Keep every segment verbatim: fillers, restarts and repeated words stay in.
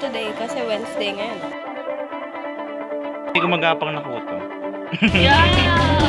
today kasi Wednesday ngayon. Hindi ko magapang nakuto. Yeah!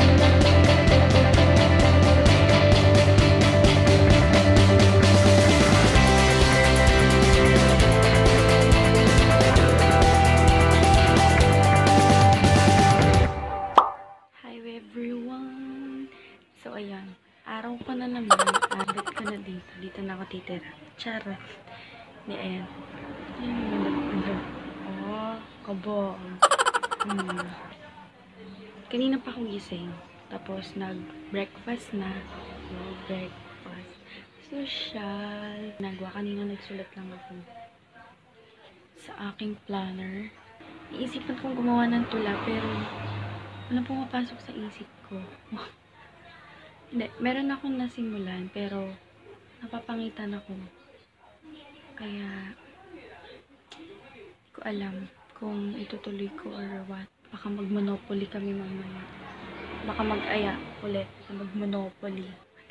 So, ayan. Araw ko na naman. Abot ko na dito. Dito na ako titira. Charot. Hindi, ayan. Ayan. Oh, kabo. Hmm. Kanina pa akong gising. Tapos, nag-breakfast na. So, breakfast. Social. Nagwa. Kanina nagsulat lang ako sa aking planner. Iisipan kong gumawa ng tula, pero walang pumapasok sa isip ko. Hindi, meron akong nasimulan, pero napapangitan ako. Kaya, hindi ko alam kung itutuloy ko or what. Baka mag-monopoly kami mamaya. Baka mag-aya ulit na mag-monopoly.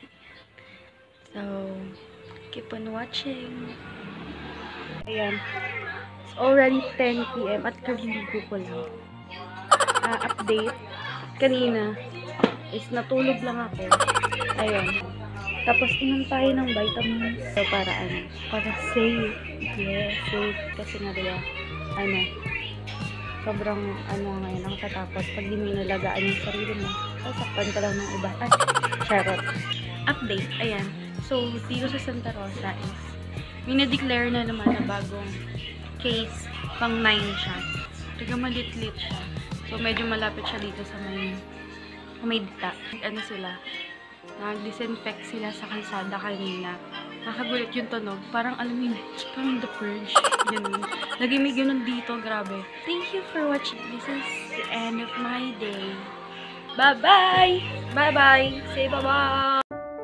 So, keep on watching. Ayan. It's already ten p m at kaliligo ko lang. Uh, update. Kanina is natulog lang ako. Ayun. Tapos inom tayo ng vitamins. So, para ano? Para safe. Yes, safe. Kasi nga diba, ano, sobrang ano ngayon ang tatapos. Pag di mo nalagaan yung sarili mo, sasaktan ka lang ng iba. Ay, charot. Update. Ayan. So, dito sa Santa Rosa is minadeclare na naman na bagong case pang nine siya. Taga malit-lit siya. So, medyo malapit siya dito sa may may dita. Ano sila? Nag-disinfect sila sa kalsada kanina. Nakagulit yung tunog. Parang alam mo yun, parang The Purge. Ganun. Lagi may ganun dito. Grabe. Thank you for watching. This is the end of my day. Bye-bye! Bye-bye! Say bye-bye!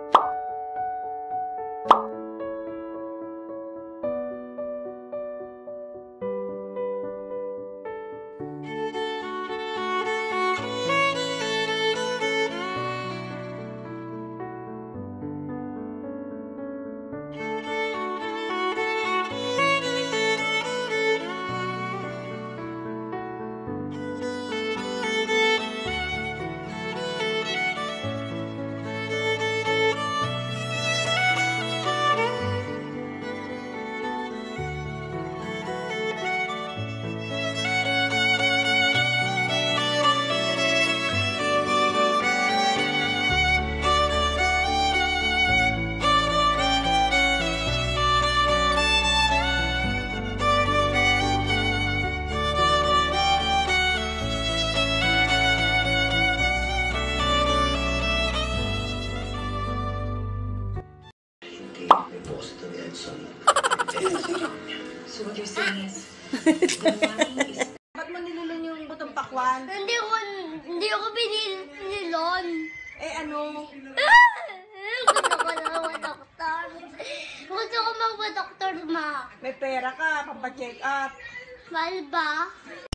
So what you're saying is, ba't mo nilulon yung butong pakwan? Hindi ko, hindi ako binilon. Eh ano? Gusto ko na mag-doktor. Gusto ko mag-doktor, ma. May pera ka, pampacheck up. Mahal ba?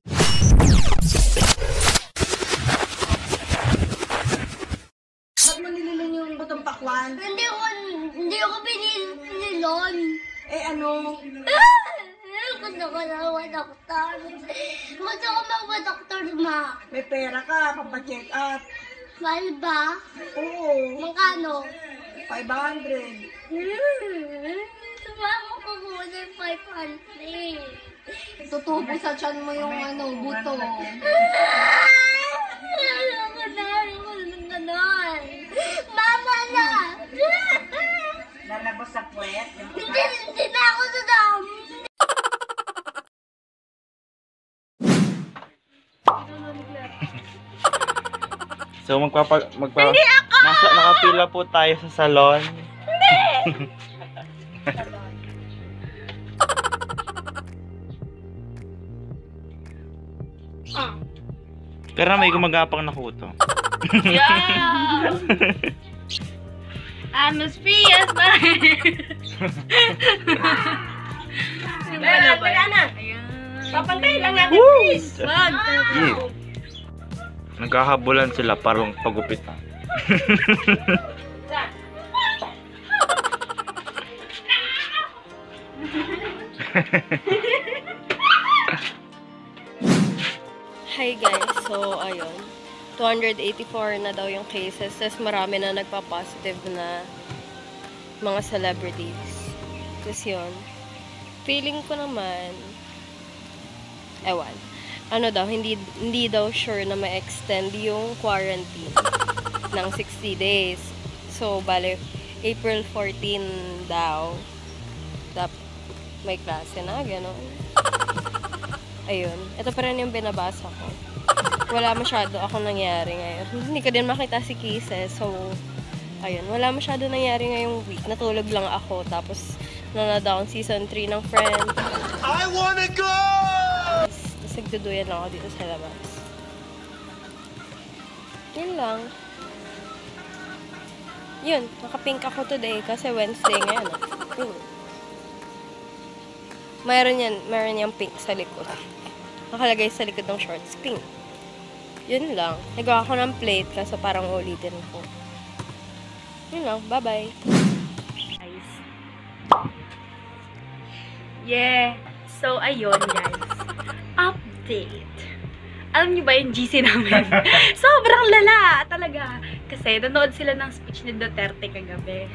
Ba't mo nilulon yung butong pakwan? Hindi ko, hindi ako binilon. Eh ano? Gusto ko na mag-doktor. Gusto ko mag-doktor, ma. May pera ka, pampacheck up. Mahal ba? Oo. Magkano? five hundred. Hmm. Sumama ko muna yung five hundred. Tutubo sa tiyan mo yung ano, buto. Ayoko na. Ayoko na ng ganon. Mama na. Lalabas sa puwet? Hindi, hindi na ako sa dami. So, magpapa... magpa Hindi ako! Nasa, nakapila po tayo sa salon. Hindi! Pero may gumagapang nakuto. Yeah! I'm as free as my... Wala, wala na. Papantay lang natin, please. Wag! Yeah. Nagkahabulan sila parang pagupitan. Hi guys, so ayun, two hundred eighty-four na daw yung cases, tapos marami na nagpa-positive na mga celebrities. Tapos yun, feeling ko naman, ewan, ano daw, hindi, hindi daw sure na ma-extend yung quarantine ng sixty days. So, bale, April fourteenth daw, dapat may klase na, gano'n. Ayun. Ito pa rin yung binabasa ko. Wala masyado akong nangyari ngayon. Hindi ko din makita si Kisses. So, ayun. Wala masyado nangyari ngayong week. Natulog lang ako. Tapos, nanonood akong season three ng Friends. I wanna go! Tapos, nagduduyan lang ako dito sa labas. Yun lang. Yun. Nakapink ako today kasi Wednesday ngayon. Hmm. Mayroon yan. Mayroon yung pink sa likod. Nakalagay sa likod ng shorts. Pink. Yun lang. Nagawa ko ng plate kasi parang ulitin ko. Yun lang. Bye-bye. Guys. Yeah. So, ayun guys. Update. Alam niyo ba yung G C namin? Sobrang lala talaga. Kasi nanood sila ng speech ni Duterte kagabi.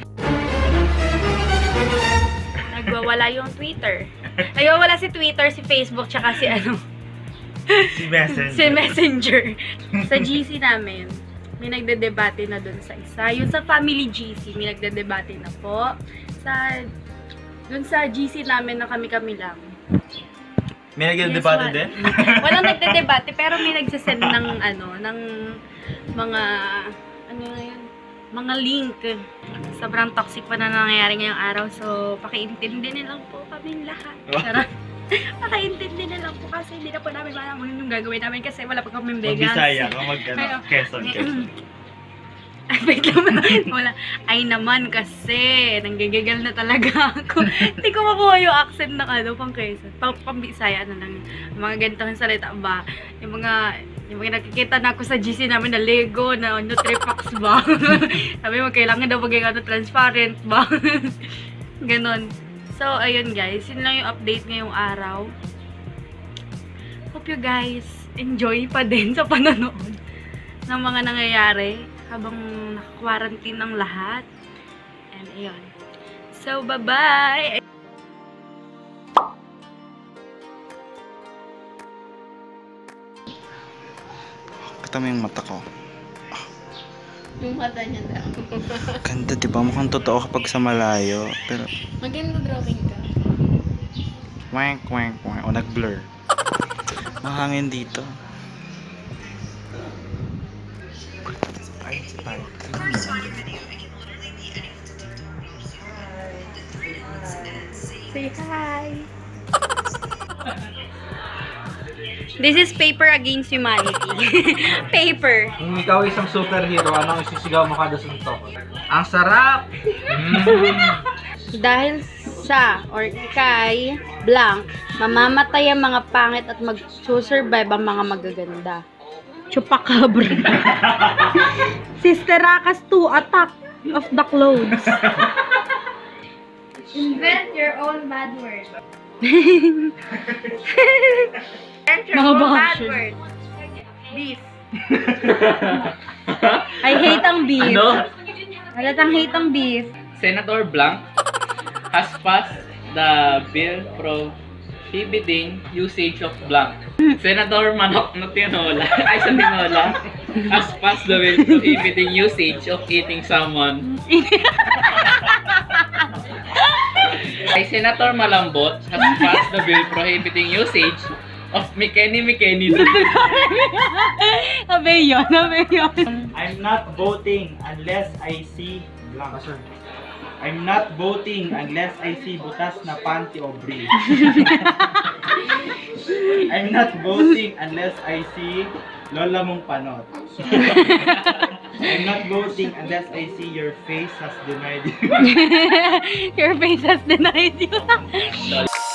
Nagwawala yung Twitter. Nagwawala si Twitter, si Facebook, tsaka si ano. Si Messenger. Si Messenger. Sa G C namin, may nagdedebate na dun sa isa. Yung sa family G C, may nagdedebate na po. Sa, dun sa G C namin na kami-kami lang. May nagdedebate Yes, din? Walang nagdedebate, pero may nagsasend ng ano, ng mga, ano na yun, mga link. Sobrang toxic pa na nangyayari ngayong araw. So, pakiintindi nilang po kami lahat. Sarap. Pakiintindi nilang po kasi hindi na po namin alam kung yung gagawin namin kasi wala pa kami vegans. Mag-Bisaya ka, mag-ano, Quezon, Quezon. Ay, wait lang. Wala. Ay naman kasi, nanggigigal na talaga ako. Hindi ko makuha yung accent ng ano, pang Quezon. Pang, pang Bisaya na lang. Yung mga ganitong salita ba? Yung mga, yung mga nakikita na ako sa G C namin na Lego, na Nutripax ba? Sabi mo, kailangan daw maging ano, transparent ba? Ganon. So, ayun guys. Yun lang yung update ngayong araw. Hope you guys enjoy pa din sa panonood ng mga nangyayari habang naka-quarantine ng lahat. And ayun. So, bye-bye! Kita mo yung mata ko. Yung mata niya daw. Ganda, diba? Mukhang totoo kapag sa malayo. Pero, Maganda drawing ka. wank, wank, wank. O, nag-blur. Mahangin dito. Ay, si Pai. Say hi! This is paper against humanity. Paper. Kung ikaw isang superhero, anong isisigaw mo kada suntok? Ang sarap! Mm. Dahil sa or kay blank, mamamatay ang mga pangit at mag-survive ang mga magaganda. Chupacabra. Sister Rakas two, Attack of the Clothes. Invent your own bad word. Invent your Mga own bad basher. word. Beef. I hate ang beef. Ano? Halatang hate ang beef. Senator Blanc has passed the bill prohibiting usage of blank. Senator Manok na Tinola, ay sa Tinola, has passed the bill prohibiting usage of eating salmon. Ay Senator Malambot has passed the bill prohibiting usage of Mikeni Mikeni. Abe yun, abe yun. I'm not voting unless I see blank. I'm not voting unless I see butas na panty o bri. I'm not voting unless I see lola mong panot. I'm not voting unless I see your face has denied you. Your face has denied you.